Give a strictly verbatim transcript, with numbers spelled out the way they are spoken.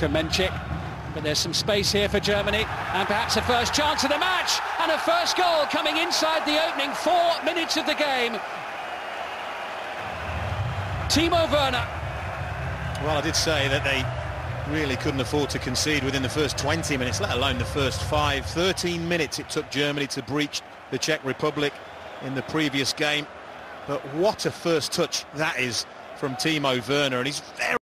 Kremenchik. But there's some space here for Germany, and perhaps a first chance of the match, and a first goal coming inside the opening four minutes of the game. Timo Werner. Well, I did say that they really couldn't afford to concede within the first twenty minutes, let alone the first five. thirteen minutes it took Germany to breach the Czech Republic in the previous game. But what a first touch that is from Timo Werner, and he's very